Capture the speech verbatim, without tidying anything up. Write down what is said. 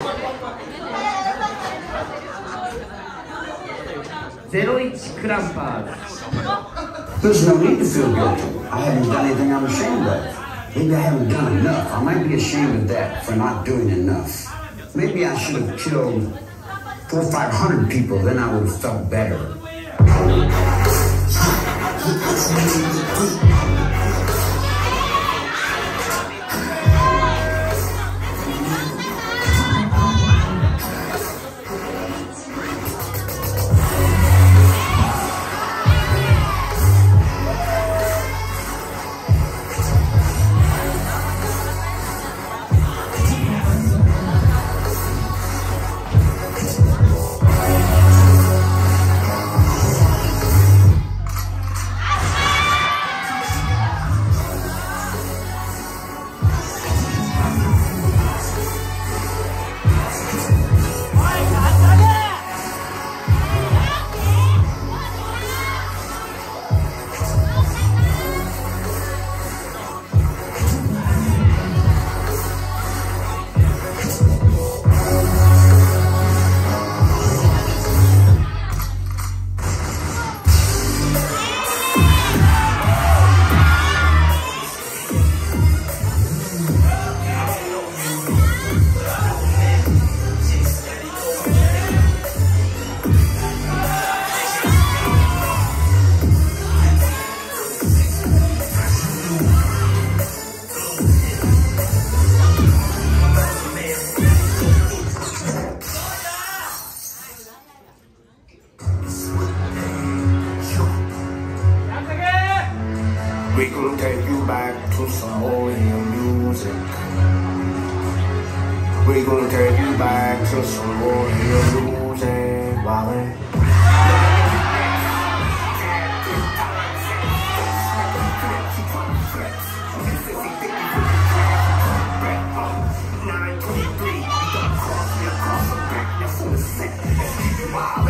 ゼロイチクランパーズ。 There's no need to feel guilty. I haven't done anything I'm ashamed of. Maybe I haven't done enough. I might be ashamed of that for not doing enough. Maybe I should have killed four or five hundred people, then I would have felt better. We gon' take you back to some old music. We gon' take you back to some old music, Wally. nine twenty-three, you got cross me across the back, that's what it said. Wow.